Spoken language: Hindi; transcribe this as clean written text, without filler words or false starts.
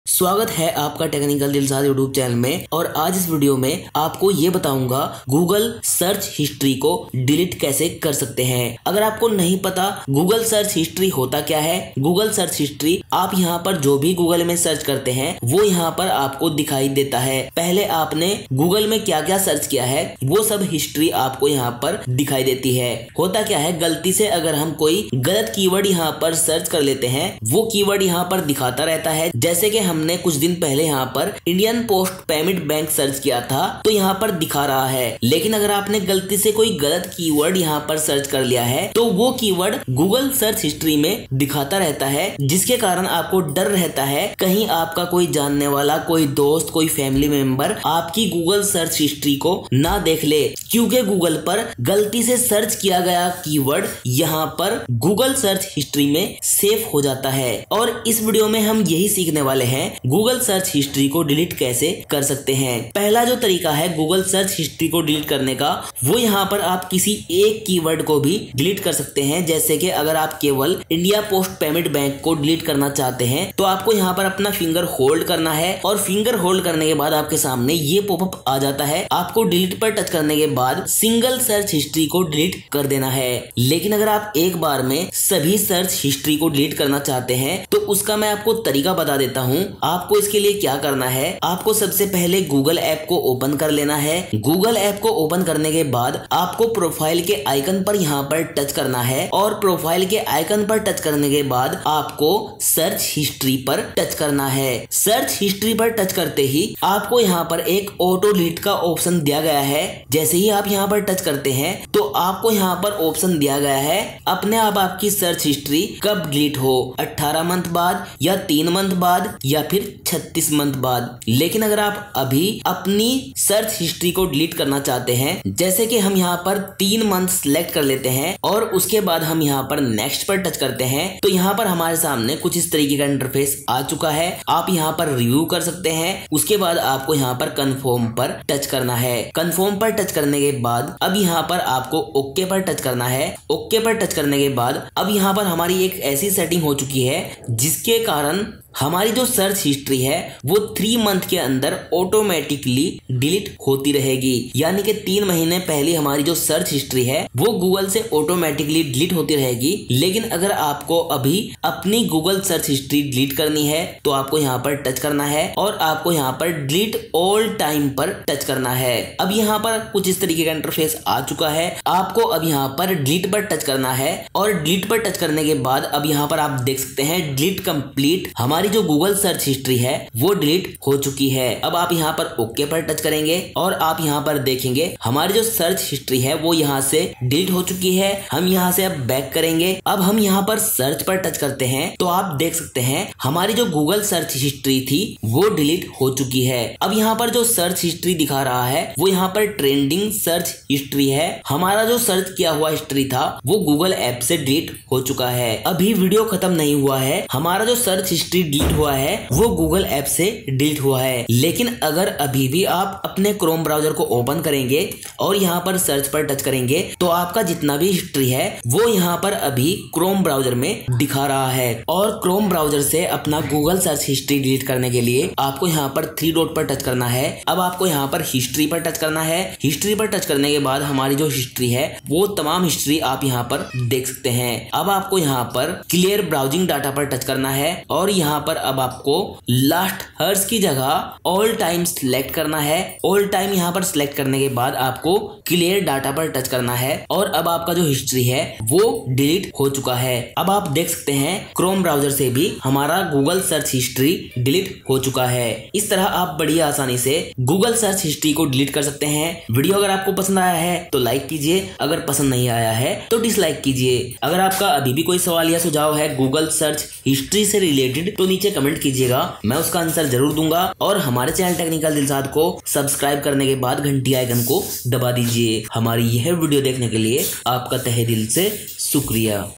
स्वागत है आपका टेक्निकल दिलसाद यूट्यूब चैनल में। और आज इस वीडियो में आपको ये बताऊंगा गूगल सर्च हिस्ट्री को डिलीट कैसे कर सकते हैं। अगर आपको नहीं पता गूगल सर्च हिस्ट्री होता क्या है, गूगल सर्च हिस्ट्री आप यहाँ पर जो भी गूगल में सर्च करते हैं वो यहाँ पर आपको दिखाई देता है। पहले आपने गूगल में क्या क्या सर्च किया है वो सब हिस्ट्री आपको यहाँ पर दिखाई देती है। होता क्या है, गलती से अगर हम कोई गलत कीवर्ड यहाँ पर सर्च कर लेते हैं वो कीवर्ड यहाँ पर दिखाता रहता है। जैसे कि हमने कुछ दिन पहले यहाँ पर Indian post payment bank search किया था तो यहाँ पर दिखा रहा है, लेकिन अगर आपने गलती से कोई गलत कीवर्ड यहाँ पर सर्च कर लिया है तो वो कीवर्ड गूगल सर्च हिस्ट्री में दिखाता रहता है, जिसके कारण आपको डर रहता है कहीं आपका कोई जानने वाला, कोई दोस्त, कोई फैमिली मेंबर आपकी गूगल सर्च हिस्ट्री को ना देख ले, क्योंकि गूगल पर गलती से सर्च किया गया कीवर्ड यहाँ पर गूगल सर्च हिस्ट्री में सेव हो जाता है। और इस वीडियो में हम यही सीखने वाले हैं गूगल सर्च हिस्ट्री को डिलीट कैसे कर सकते हैं। पहला जो तरीका है गूगल सर्च हिस्ट्री को डिलीट करने का, वो यहाँ पर आप किसी एक कीवर्ड को भी डिलीट कर सकते हैं। जैसे कि अगर आप केवल इंडिया पोस्ट पेमेंट बैंक को डिलीट करना चाहते हैं तो आपको यहाँ पर अपना फिंगर होल्ड करना है और फिंगर होल्ड करने के बाद आपके सामने ये पॉपअप आ जाता है। आपको डिलीट पर टच करने के बाद सिंगल सर्च हिस्ट्री को डिलीट कर देना है। लेकिन अगर आप एक बार में सभी सर्च हिस्ट्री को डिलीट करना चाहते हैं तो उसका मैं आपको तरीका बता देता हूँ। आपको इसके लिए क्या करना है, आपको सबसे पहले गूगल ऐप को ओपन कर लेना है। गूगल ऐप को ओपन करने के बाद आपको प्रोफाइल के आइकन पर यहाँ पर टच करना है और प्रोफाइल के आइकन पर टच करने के बाद आपको सर्च हिस्ट्री पर टच करना है। सर्च हिस्ट्री पर टच करते ही आपको यहाँ पर एक ऑटो डिलीट का ऑप्शन दिया गया है। जैसे ही आप यहाँ पर टच करते हैं तो आपको यहाँ पर ऑप्शन दिया गया है अपने आप आपकी सर्च हिस्ट्री कब डिलीट हो, 18 मंथ बाद या 3 मंथ बाद या फिर 36 मंथ बाद। लेकिन अगर आप अभी अपनी सर्च हिस्ट्री को डिलीट करना चाहते हैं, जैसे कि हम यहाँ पर 3 मंथ सिलेक्ट कर लेते हैं और उसके बाद हम यहाँ पर नेक्स्ट पर टच करते हैं तो यहाँ पर हमारे सामने कुछ इस तरीके का इंटरफेस आ चुका है। आप यहाँ पर रिव्यू कर सकते हैं। उसके बाद आपको यहाँ पर कंफर्म पर टच करना है। कंफर्म पर टच करने के बाद अब यहाँ पर आपको ओके पर टच करना है। ओके पर टच करने के बाद अब यहाँ पर हमारी एक ऐसी सेटिंग हो चुकी है जिसके कारण हमारी जो सर्च हिस्ट्री है वो 3 मंथ के अंदर ऑटोमेटिकली डिलीट होती रहेगी। यानी कि 3 महीने पहले हमारी जो सर्च हिस्ट्री है वो गूगल से ऑटोमेटिकली डिलीट होती रहेगी। लेकिन अगर आपको अभी अपनी गूगल सर्च हिस्ट्री डिलीट करनी है तो आपको यहाँ पर टच करना है और आपको यहाँ पर डिलीट ऑल टाइम पर टच करना है। अब यहाँ पर कुछ इस तरीके का इंटरफेस आ चुका है। आपको अब यहाँ पर डिलीट पर टच करना है और डिलीट पर टच करने के बाद अब यहाँ पर आप देख सकते हैं डिलीट कंप्लीट, हमारी जो गूगल सर्च हिस्ट्री है वो डिलीट हो चुकी है। अब आप यहाँ पर ओके पर टच करेंगे और आप यहाँ पर देखेंगे हमारी जो सर्च हिस्ट्री है वो यहाँ से डिलीट हो चुकी है। हम यहाँ से अब बैक करेंगे। अब हम यहाँ पर सर्च पर टच करते हैं तो आप देख सकते हैं हमारी जो गूगल सर्च हिस्ट्री थी वो डिलीट हो चुकी है। अब यहाँ पर जो सर्च हिस्ट्री दिखा रहा है वो यहाँ पर ट्रेंडिंग सर्च हिस्ट्री है। हमारा जो सर्च किया हुआ हिस्ट्री था वो गूगल ऐप से डिलीट हो चुका है। अभी वीडियो खत्म नहीं हुआ है। हमारा जो सर्च हिस्ट्री डिलीट हुआ है वो गूगल ऐप से डिलीट हुआ है। लेकिन अगर अभी भी आप अपने क्रोम ब्राउजर को ओपन करेंगे और यहाँ पर सर्च पर टच करेंगे तो आपका जितना भी हिस्ट्री है वो यहाँ पर अभी क्रोम ब्राउजर में दिखा रहा है। और क्रोम ब्राउजर से अपना गूगल सर्च हिस्ट्री डिलीट करने के लिए आपको यहाँ पर 3 डॉट पर टच करना है। अब आपको यहाँ पर हिस्ट्री पर टच करना है। हिस्ट्री पर टच करने के बाद हमारी जो हिस्ट्री है वो तमाम हिस्ट्री आप यहाँ पर देख सकते हैं। अब आपको यहाँ पर क्लियर ब्राउजिंग डाटा पर टच करना है और यहाँ पर अब आपको लास्ट हर्स की जगह ऑल टाइम सिलेक्ट करना है। ऑल टाइम यहाँ पर सिलेक्ट करने के बाद आपको क्लियर डाटा पर टच करना है और अब आपका जो हिस्ट्री है वो डिलीट हो चुका है। अब आप देख सकते हैं क्रोम ब्राउजर से भी हमारा गूगल सर्च हिस्ट्री डिलीट हो चुका है। इस तरह आप बड़ी आसानी से गूगल सर्च हिस्ट्री को डिलीट कर सकते हैं। वीडियो अगर आपको पसंद आया है तो लाइक कीजिए, अगर पसंद नहीं आया है तो डिसलाइक कीजिए। अगर आपका अभी भी कोई सवाल या सुझाव है गूगल सर्च हिस्ट्री से रिलेटेड तो नीचे कमेंट कीजिएगा, मैं उसका आंसर जरूर दूंगा। और हमारे चैनल टेक्निकल दिलसाद को सब्सक्राइब करने के बाद घंटी आइकन को दबा दीजिए। हमारी यह वीडियो देखने के लिए आपका तहे दिल से शुक्रिया।